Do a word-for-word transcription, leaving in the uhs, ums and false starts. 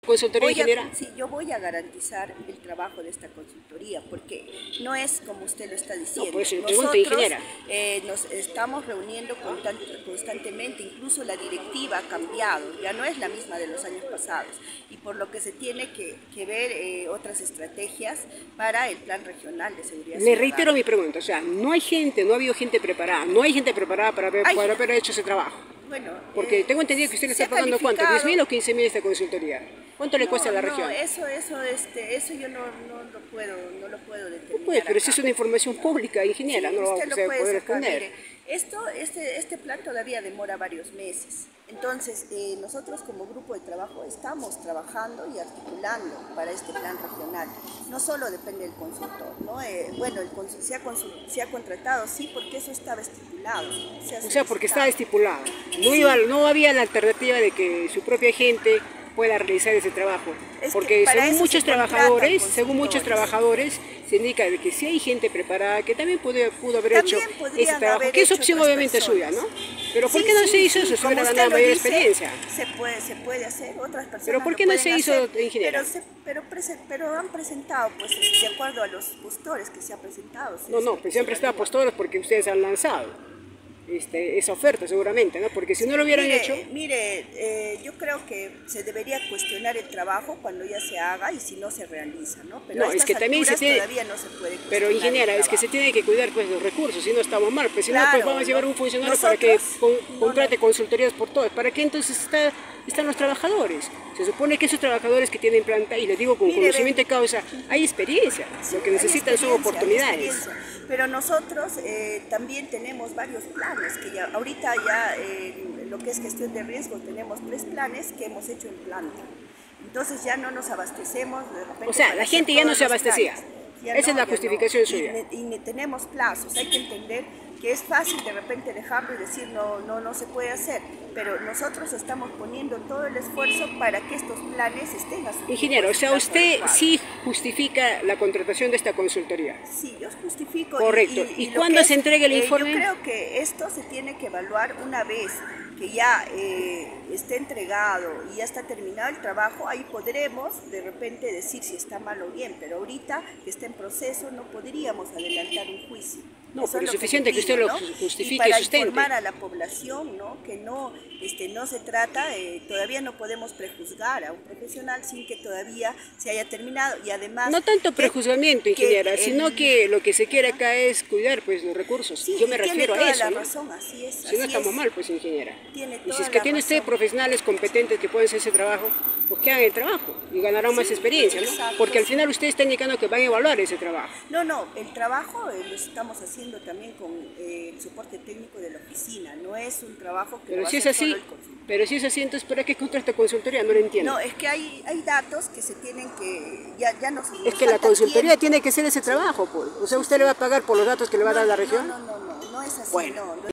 Consultoría Voy a, ingeniera. sí, yo voy a garantizar el trabajo de esta consultoría, porque no es como usted lo está diciendo. No, pues, pregunta, Nosotros ingeniera. eh, nos estamos reuniendo constantemente, incluso la directiva ha cambiado, ya no es la misma de los años pasados, y por lo que se tiene que, que ver eh, otras estrategias para el plan regional de seguridad Le ciudadana. reitero mi pregunta, o sea, no hay gente, no ha habido gente preparada, no hay gente preparada para haber, Hay, para haber hecho ese trabajo. Bueno, Porque eh, tengo entendido que usted le se está ha pagando ¿cuánto? ¿diez mil o quince mil esta consultoría? ¿Cuánto le no, cuesta a la no, región? eso, eso, este, eso yo no, no lo puedo, no lo puedo determinar. No puede, pero acá. si es una información pública, ingeniera, Sí, no lo va a usted lo usted puede poder sacar, responder. mire, esto, este, este plan todavía demora varios meses. Entonces, eh, nosotros como grupo de trabajo estamos trabajando y articulando para este plan regional. No solo depende del consultor, ¿no? Eh, bueno, el consul, se, ha consul, se ha contratado, sí, porque eso estaba estipulado. Se O sea, porque estaba estipulado. No, sí. iba, no había la alternativa de que su propia gente pueda realizar ese trabajo. Es Porque según muchos trabajadores, según muchos consultores. trabajadores, se indica de que si hay gente preparada que también pudo, pudo haber También hecho ese trabajo, haber que es hecho opción otras obviamente personas. suya, ¿no? Pero ¿por Sí, qué no sí, se hizo sí, eso? Se como hubiera usted ganado lo mayor dice, experiencia. Se puede, se puede hacer, otras personas Pero ¿por qué lo no se pueden hizo, hacer, ingeniera? Pero, se, pero, prese, pero han presentado, pues, de acuerdo a los postores que se han presentado. No, no, pues se han prestado postores porque ustedes han lanzado este, esa oferta seguramente, ¿no? Porque si no lo hubieran mire, hecho... Mire, eh, yo creo que se debería cuestionar el trabajo cuando ya se haga y si no se realiza, ¿no? Pero No, a es que estas también se alturas tiene... todavía no se puede cuestionar. Pero ingeniera, el es que se trabajo. tiene que cuidar pues los recursos, si no estamos mal, pues si Claro, no pues vamos a llevar no, un funcionario nosotros, para que con, no, contrate no. consultorías por todos. ¿Para qué entonces está, están los trabajadores? Se supone que esos trabajadores que tienen planta, y les digo con Mire, conocimiento ven. de causa, hay experiencia, Sí, lo que hay necesitan son experiencia, oportunidades. hay experiencia. Pero nosotros eh, también tenemos varios planes, que ya ahorita ya eh, lo que es gestión de riesgo tenemos tres planes que hemos hecho en planta. Entonces ya no nos abastecemos de repente. O sea, para la hacer gente ya no todos se los abastecía. planes. Ya Esa no, es la ya justificación no. suya. Y, y tenemos plazos, hay que entender que es fácil de repente dejarlo y decir no, no, no se puede hacer, pero nosotros estamos poniendo todo el esfuerzo para que estos planes estén a su Ingeniero, o sea, usted sí justifica la contratación de esta consultoría. Sí, yo justifico. Correcto. ¿Y, ¿Y, ¿Y cuándo se entrega el eh, informe? Yo creo que esto se tiene que evaluar una vez que ya eh, esté entregado y ya está terminado el trabajo, ahí podremos de repente decir si está mal o bien, pero ahorita que está en proceso no podríamos adelantar un juicio. No, Eso pero es lo que suficiente yo que usted digo, lo ¿no? justifique y para y sustente. informar a la población, ¿no? Que no, este, no se trata, eh, todavía no podemos prejuzgar a un profesional sin que todavía se haya terminado y además... No tanto prejuzgamiento, ingeniera, el, sino que lo que se quiere acá es cuidar pues los recursos. Sí, yo me refiero tiene a toda eso, la ¿no? razón, así es, Si así no estamos es. mal, pues ingeniera. Tiene Y toda si es que la tiene usted razón. profesionales competentes que pueden hacer ese trabajo, pues que hagan el trabajo y ganarán más Sí, experiencia, ¿no? exacto, Porque al sí. final ustedes están indicando que van a evaluar ese trabajo. No, no, el trabajo eh, lo estamos haciendo también con eh, el soporte técnico de la oficina, no es un trabajo que Pero lo va si a es hacer así, solo el consultor. pero si es así, entonces ¿para qué contrata consultoría? No lo entiendo. No, es que hay, hay datos que se tienen que, ya, ya nos, es nos que la falta consultoría tiempo. tiene que hacer ese trabajo, pues. O sea, usted le va a pagar por los datos que le va a dar la región. No, no, no, no, no es así, Bueno. no.